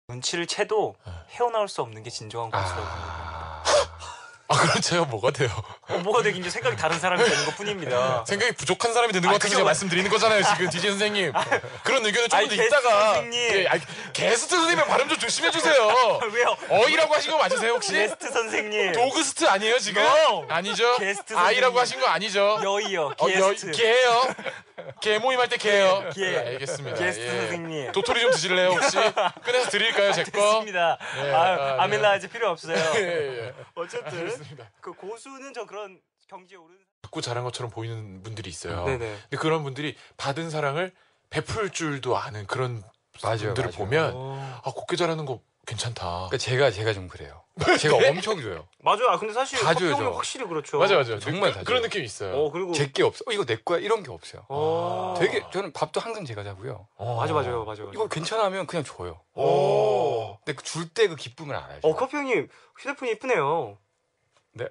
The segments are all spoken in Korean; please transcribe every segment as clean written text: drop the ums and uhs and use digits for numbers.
눈치를 채도 헤어나올 수 없는 게 진정한 고수라고 생각합니다. 그럼 제가 뭐가 돼요? 뭐가 되긴 이제 생각이 다른 사람이 되는 것 뿐입니다. 생각이 부족한 사람이 되는 것 같아서 제가 말씀드리는 거잖아요, 지금 DJ 선생님. 그런 의견을 조금 더 게스트 있다가. 선생님. 예, 게스트 선생님의 발음 좀 조심해 주세요. 왜요? 어이라고 하신 거 맞으세요, 혹시? 게스트 선생님. 도그스트 아니에요, 지금? No. 아니죠? 게스트 아이라고 선생님. 하신 거 아니죠? 여이요. 게스트. 개예요. 개 모임할 때 개예요. 개. 네, 알겠습니다. 게스트 선생님. 도토리 좀 드실래요, 혹시? 꺼내서 드릴까요, 제 거? 됐습니다. 예, 아밀라 이제 필요 없어요. 예. 어쨌든 알겠습니다. 그 고수는 저 그런 경지에 오른. 자꾸 잘한 것처럼 보이는 분들이 있어요. 네네. 근데 그런 분들이 받은 사랑을 베풀 줄도 아는 그런 분들을 보면 곱게 잘하는 거 괜찮다. 그러니까 제가 좀 그래요. 제가 엄청 줘요. 맞아요. 근데 사실 다 줘요, 커피형은 저. 확실히 그렇죠. 맞아. 정말 다 그런 줘요. 느낌이 있어요. 그리고 제게 없어. 이거 내 거야. 이런 게 없어요. 되게 저는 밥도 항상 제가 자고요. 맞아요. 이거 괜찮으면 그냥 줘요. 근데 줄 때 그 기쁨을 알아요. 커피형님 휴대폰이 이쁘네요. 네.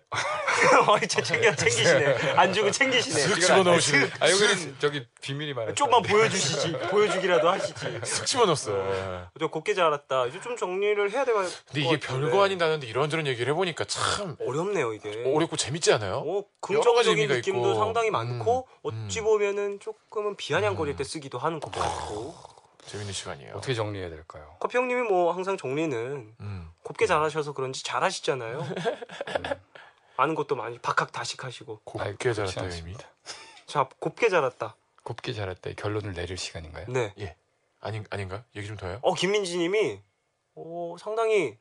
챙기시네. 안 주고 챙기시네. 쓱 집어넣으시네. 여기는 저기 비밀이 많아요. 좀만 보여주시지. 보여주기라도 하시지. 쓱 집어넣었어요. 저 곱게 자랐다. 이제 좀 정리를 해야 될 것 같은데. 근데 이게 별거 아닌 단어인데 이런저런 얘기를 해보니까 참 어렵네요 이게. 어렵고 재밌지 않아요? 여러 가지 긍정적인 의미가 느낌도 있고. 상당히 많고 어찌 보면은 조금은 비아냥거릴 때 쓰기도 하는 것 같고. 재밌는 시간이에요. 어떻게 정리해야 될까요? 커피 형님이 뭐 항상 정리는 곱게 잘하셔서 그런지 잘하시잖아요. 아는 것도 많이 박학다식하시고. 곱게 자랐다 그렇지 의미. 않습니다. 자, 곱게 자랐다. 곱게 자랐다. 결론을 내릴 시간인가요? 네. 예. 아닌가? 얘기 좀 더 해요? 김민지님이 상당히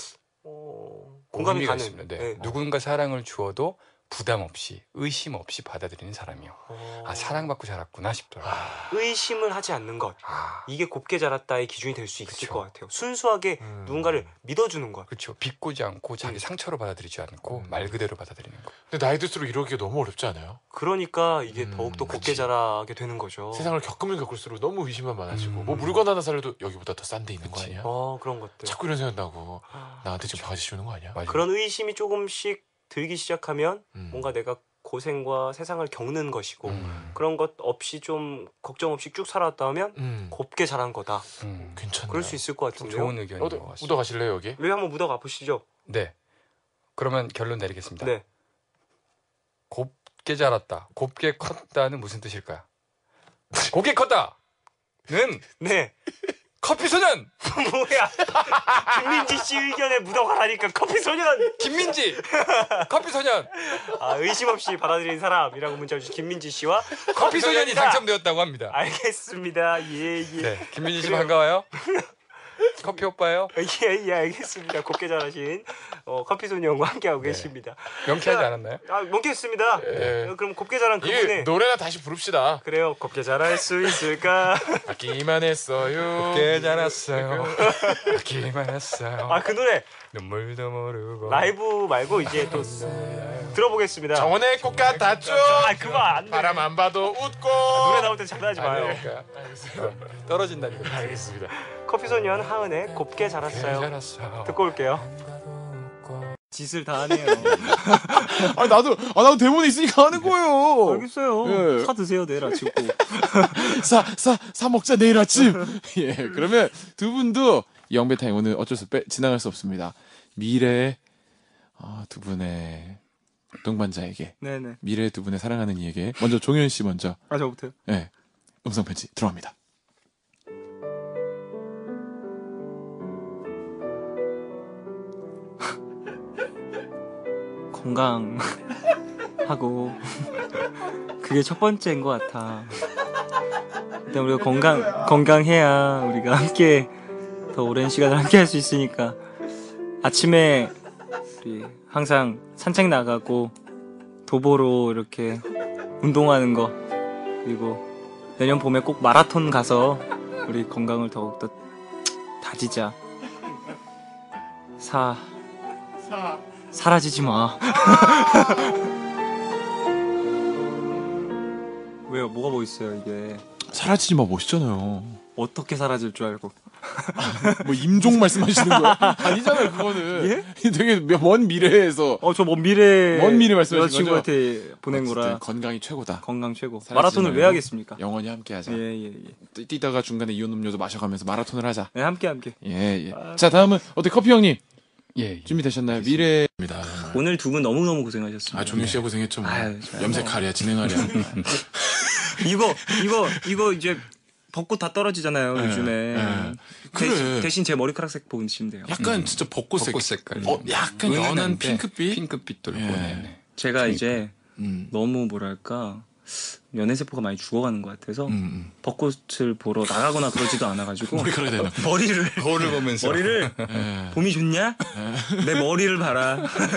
공감이 의미가 가는. 있습니다. 네. 네. 누군가 사랑을 주어도 부담 없이 의심 없이 받아들이는 사람이요. 사랑받고 자랐구나 싶더라고요. 의심을 하지 않는 것. 이게 곱게 자랐다의 기준이 될 수 있을 그쵸. 것 같아요. 순수하게 누군가를 믿어주는 것. 그렇죠. 비꼬지 않고 자기 상처로 받아들이지 않고 말 그대로 받아들이는 거. 근데 나이 들수록 이러기가 너무 어렵지 않아요? 그러니까 이게 더욱더 곱게 그치. 자라게 되는 거죠. 세상을 겪으면 겪을수록 너무 의심만 많아지고 뭐 물건 하나 사려도 여기보다 더 싼 데 있는 거 아니야? 그런 것들. 자꾸 이런 생각 나고 나한테 지금 바가지 씌우는 거 아니야? 맞아요. 그런 의심이 조금씩 들기 시작하면 뭔가 내가 고생과 세상을 겪는 것이고 그런 것 없이 좀 걱정 없이 쭉 살았다면 곱게 자란 거다. 괜찮네. 그럴 수 있을 것 같은데요. 좋은 의견인 것 같습니다. 묻어 가실래요 여기? 여기 한번 묻어가 보시죠. 네. 그러면 결론 내리겠습니다. 네. 곱게 자랐다. 곱게 컸다는 무슨 뜻일까요? 곱게 컸다는 네. 커피 소년 뭐야? 김민지 씨 의견에 묻어가라니까 커피 소년. 김민지 커피 소년 의심 없이 받아들인 사람이라고 문자 주신 김민지 씨와 커피 소년이 소년이다. 당첨되었다고 합니다. 알겠습니다. 예. 네, 김민지 씨 반가워요. 커피 오빠예요. 예, 알겠습니다. 곱게 자라신 커피 소년과 함께하고 계십니다. 명쾌하지 않았나요? 명쾌했습니다. 예. 그럼 곱게 자란 이 그분의 노래나 다시 부릅시다. 그래요. 곱게 자랄 수 있을까? 받기만 했어요. 곱게 자랐어요. 받기만 했어요. 그 노래 눈물도 모르고 라이브 말고 이제 또 들어보겠습니다. 정원의 꽃 같았죠. 그만 안 돼. 바람 안 봐도 웃고. 노래 나올 때 장난하지 마요. 그러니까. 떨어진다니까. 알겠습니다. 커피 소년 하은의 곱게 자랐어요. 자랐어요. 듣고 올게요. 짓을 다 하네요. 나도 대본에 있으니까 하는 거예요. 알겠어요. 예. 사 드세요 내일 아침 꼭. 사 먹자 내일 아침. 예, 그러면 두 분도 영배 타임 오늘 어쩔 수 지나갈 수 없습니다. 미래의 두 분의 동반자에게 네네. 미래 두 분의 사랑하는 이에게 먼저 종현 씨 먼저. 저부터요. 예, 음성 편지 들어갑니다. 건강하고 그게 첫 번째인 것 같아. 일단 우리가 건강해야 우리가 함께 더 오랜 시간을 함께 할 수 있으니까 아침에 우리 항상 산책 나가고 도보로 이렇게 운동하는 거 그리고 내년 봄에 꼭 마라톤 가서 우리 건강을 더욱더 다지자. 사라지지 마. 왜요? 뭐가 뭐 있어요 이게? 사라지지 마 멋있잖아요. 어떻게 사라질 줄 알고? 뭐 임종 말씀하시는 거예요? 아니잖아요, 그거는. 되게 먼 미래에서 저 먼 미래 말씀하신 여자친구한테 보낸 어쨌든 거라 건강이 최고다. 건강 최고. 살찌지 마라톤을 왜 말고 하겠습니까? 영원히 함께하자. 예. 뛰다가 중간에 이온 음료도 마셔가면서 마라톤을 하자. 네, 함께. 예. 자, 다음은 어때 커피 형님 예. 준비되셨나요? 미래 입니다. 오늘 두 분 너무너무 고생하셨습니다. 종윤 씨가 고생했죠. 뭐. 아유, 잘 염색하랴 진행하랴. 이거 이제 벚꽃 다 떨어지잖아요, 요즘에. 예. 그래. 대신 제 머리카락색 보시면 돼요. 약간 진짜 벚꽃색. 벚꽃 색깔. 약간 연한 은은한데 핑크빛. 핑크빛 돌고. 예. 네. 제가 이제 음. 너무 뭐랄까 연애세포가 많이 죽어가는 것 같아서 음. 벚꽃을 보러 나가거나 그러지도 않아가지고 머리카락이 되나? 머리를 거울을 보면서 머리를 예. 봄이 좋냐? 내 머리를 봐라.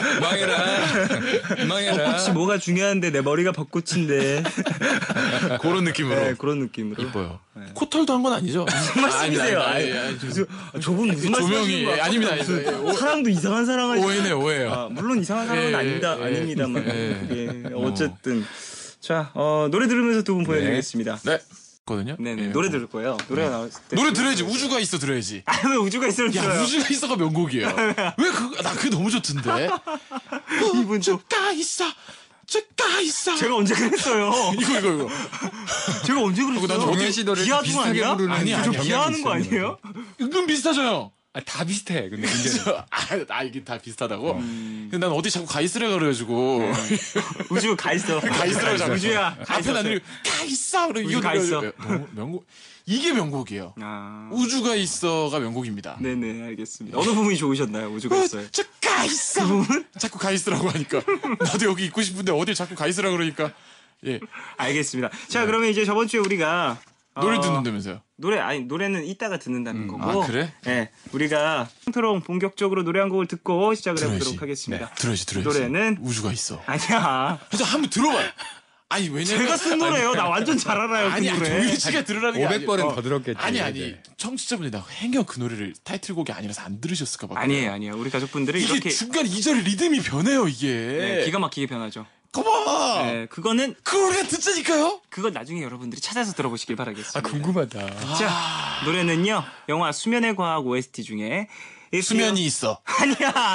망해라. 벚꽃이 뭐가 중요한데 내 머리가 벚꽃인데. 그런 느낌으로. 네, 그런 느낌으로. 이뻐요. 네. 코털도 한 건 아니죠? 무슨 말씀이세요? 저분 무슨 조명이, 말씀이신 거 아닙니다. 무슨 사랑도 이상한 사랑을 오해예요. 물론 이상한 사랑은 예, 아닙니다만. 예. 어쨌든 자 노래 들으면서 두 분 보내드리겠습니다. 네. 거든요. 네네 예. 노래 들을 거예요. 노래가 나왔을 때 노래 들어야지. 우주가 있어 들어야지. 왜 우주가 있어요? 야, 우주가 있어가 명곡이에요. 왜 나 그게 너무 좋던데. 이분 좀 우주가 있어. 우주가 있어. 제가 언제 그랬어요? 이거. 제가 언제 그랬어요? 난 정현 씨 노래 비하하는 거 비슷하게 아니야? 부르는 아니야, 저 아니야. 비하하는 거 아니에요? 은근 비슷하죠, 형. 다 비슷해. 근데 문제는 이게 다 비슷하다고? 근데 난 어디 자꾸 가 있으라 그래가지고. 우주 가 있어. 가 있으라고 자꾸. 우주야 가 있어. 앞에 나는 가 있어. 그래, 우주 가 있어. 너무 명곡. 이게 명곡이에요. 아, 우주가 있어가 명곡입니다. 네네 알겠습니다. 어느 부분이 좋으셨나요? 우주가 있어요. 가 있어. 자꾸 가 있으라고 하니까 나도 여기 있고 싶은데 어딜 자꾸 가 있으라 그러니까. 예. 알겠습니다. 자 그러면 이제 저번 주에 우리가 노래 듣는다면서요? 노래는 이따가 듣는다는 거고. 아, 그래? 네, 우리가 통트롱 본격적으로 노래 한 곡을 듣고 시작을 해보도록 하겠습니다. 들어야지. 노래는 우주가 있어. 아니야. 그래서 한번 들어봐요. 아니 왜냐면 제가 쓴 노래요. 나 완전 잘 알아요. 아니 그 노래. 종윤 씨가 들으라는 게 500번은 더 들었겠지. 아니 청취자분이 나 행여 그 노래를 타이틀곡이 아니라서 안 들으셨을까 봐. 아니에요. 우리 가족분들은 이게 이렇게 중간 2절 리듬이 변해요 이게. 네, 기가 막히게 변하죠. 거봐. 네, 그거는 그 노래가 듣자니까요. 그건 나중에 여러분들이 찾아서 들어보시길 바라겠습니다. 궁금하다. 자, 노래는요. 영화 수면의 과학 OST 중에 수면이 있어. 아니야.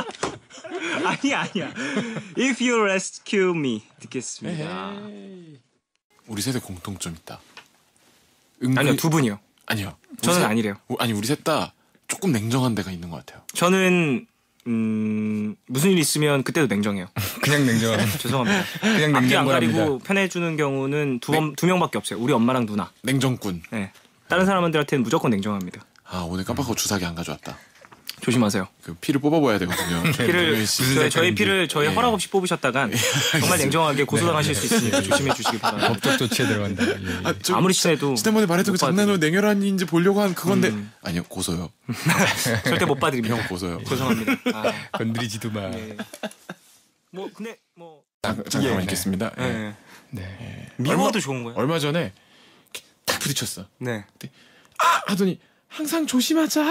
If You Rescue Me 듣겠습니다. 우리 세대 공통점 있다. 아니요, 두 분이요. 아니요. 저는 아니래요. 아니 우리 셋 다 조금 냉정한 데가 있는 것 같아요. 저는 무슨 일 있으면 그때도 냉정해요. 그냥 냉정합니다. 죄송합니다. 그냥 앞뒤 안 냉정합니다. 가리고 편해주는 경우는 두 명밖에 없어요. 우리 엄마랑 누나. 냉정꾼. 네. 다른 사람들한테는 무조건 냉정합니다. 아 오늘 깜빡하고 주사기 안 가져왔다. 조심하세요. 그 피를 뽑아봐야 되거든요. 피를 저희 색깔인지. 피를 저희 허락 없이 뽑으셨다간 정말 냉정하게 고소당하실 수 있으니까 조심해 주시기 바랍니다. 법적 조치에 들어간다. 예. 아무리 친해도 지난번에 말했던 그 못 장난으로 냉혈한인지 보려고 한 그건데 아니요 고소요. 절대 못 봐드립니다. 형 고소요. 죄송합니다. 건드리지도 마. 뭐 근데 뭐 잠깐만 예, 있겠습니다. 예. 네. 네. 미워도 좋은 거예요. 얼마 전에 딱 부딪혔어. 네. 하더니 항상 조심하자.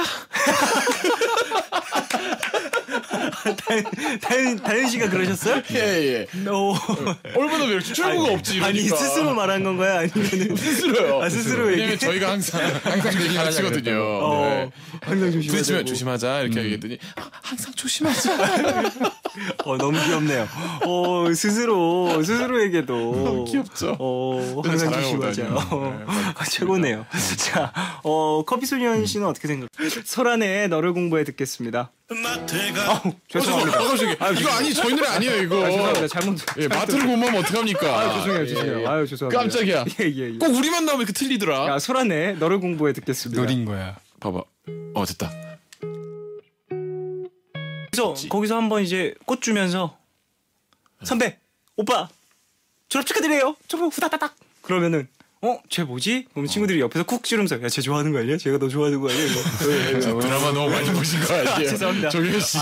다현 씨가 그러셨어요? 예. 얼마나 이렇게 출구가 없지 이러니까. 아니 스스로 말한 건가요? 아니면 스스로요. 아, 스스로 왜냐면 얘기. 저희가 항상 가르치거든요. 네. 항상 부딪히면 조심하자 이렇게 얘기했더니 항상 조심하자. 너무 귀엽네요. 스스로에게도 귀엽죠. 항상 자랑하고 조심하자. 다니는. 네, 맞습니다. 최고네요. 자, 커피소년 씨는 어떻게 생각? 설안에 너를 공부해 듣겠습니다. 죄송합니다. 이거 아니 저희 노래 아니에요 이거. 죄송합니다. 잘못. 예, 마트를 공부하면 어떡합니까? 죄송해요. 예. 아유, 죄송합니다. 깜짝이야. 예. 꼭 우리만 나오면 이렇게 틀리더라. 야, 설안에 너를 공부해 듣겠습니다. 노린 거야. 봐봐. 됐다. 거기서 한번 이제 꽃 주면서 선배, 오빠 졸업 축하드려요. 졸업 후다다닥. 그러면은 쟤 뭐지? 그럼 친구들이 옆에서 쿡 찌르면서 야, 쟤 좋아하는 거 아니야? 쟤가 너 좋아하는 거 아니야? 이거. 드라마 너무 많이 보신 거 아니에요? 죄송합니다. 정현 씨.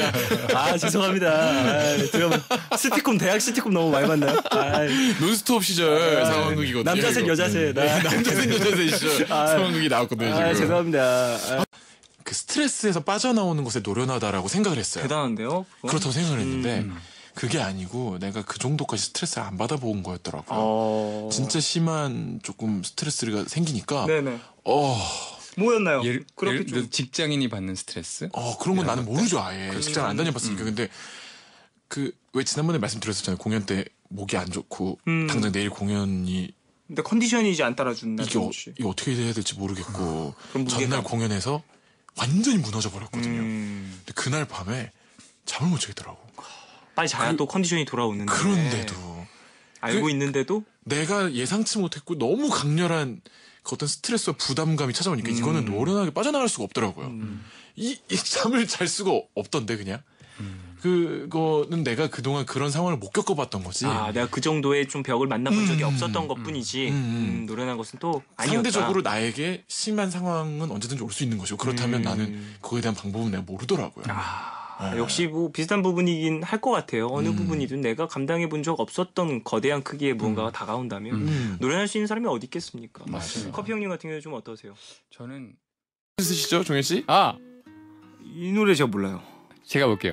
죄송합니다. 드라마 대학 시티콤 너무 많이 봤나요? 논스톱 시절 상황극이거든요. 남자셋 이거. 여자셋. 남자셋 여자셋 시절 상황극이 나왔거든요. 지금. 죄송합니다. 그 스트레스에서 빠져나오는 것에 노련하다라고 생각을 했어요. 대단한데요? 그건? 그렇다고 생각을 했는데 그게 아니고 내가 그 정도까지 스트레스를 안 받아본 거였더라고요. 진짜 심한 조금 스트레스가 생기니까 네네. 뭐였나요? 예를 그렇게 들어 좀 직장인이 받는 스트레스? 그런 건 나는 모르죠 아예. 직장 안 다녀봤으니까. 근데 그 왜 지난번에 말씀드렸었잖아요. 공연 때 목이 안 좋고 당장 내일 공연이 근데 컨디션이 이제 안 따라준다. 이게 어떻게 해야 될지 모르겠고 그럼 전날 공연에서 완전히 무너져 버렸거든요. 음. 근데 그날 밤에 잠을 못 자겠더라고. 빨리 자야 또 컨디션이 돌아오는데. 그런데도 알고 있는데도 내가 예상치 못했고 너무 강렬한 그 어떤 스트레스와 부담감이 찾아오니까 이거는 노련하게 빠져나갈 수가 없더라고요. 이 잠을 잘 수가 없던데 그냥. 그거는 내가 그동안 그런 상황을 못 겪어봤던 거지. 내가 그 정도의 좀 벽을 만나본 적이 없었던 것뿐이지 노련한 것은 또 아니었다. 상대적으로 나에게 심한 상황은 언제든지 올 수 있는 것이고 그렇다면 나는 그거에 대한 방법은 내가 모르더라고요. 역시 뭐 비슷한 부분이긴 할 것 같아요. 어느 부분이든 내가 감당해 본 적 없었던 거대한 크기의 무언가가 다가온다면 노련할 수 있는 사람이 어디 있겠습니까? 맞습니다. 커피 형님 같은 경우에 좀 어떠세요? 저는 쓰시죠, 종현 씨? 이 노래 제가 몰라요. 제가 볼게요.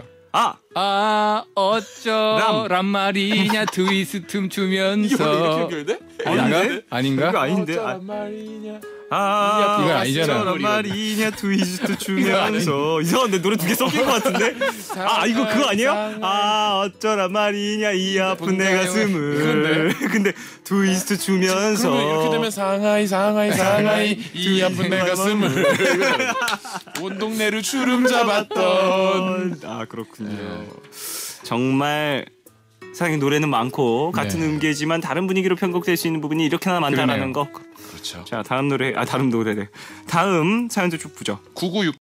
람. 어쩌란 말이냐 트위스트 이게 원래 이렇게 춤추면서 연결돼? 아닌가? 그거 아닌데. 어쩌란 말이냐. 이건 아니잖아. 어쩌란 말이냐 트위스트 추면서 이상한데 노래 두 개 섞인 것 같은데. 이거 그거 아니에요? 어쩌란 말이냐 이 아픈 내 가슴을. 근데 트위스트 추면서. 그러면 이렇게 되면 상하이 이 아픈 내 가슴을 온 동네를 주름 잡았던. 그렇군요. 정말 사실 노래는 많고 같은 네. 음계지만 다른 분위기로 편곡될 수 있는 부분이 이렇게나 많다라는 그러네요. 거. 그렇죠. 자, 다음 노래래. 다음 사연도 쭉 보죠. 9960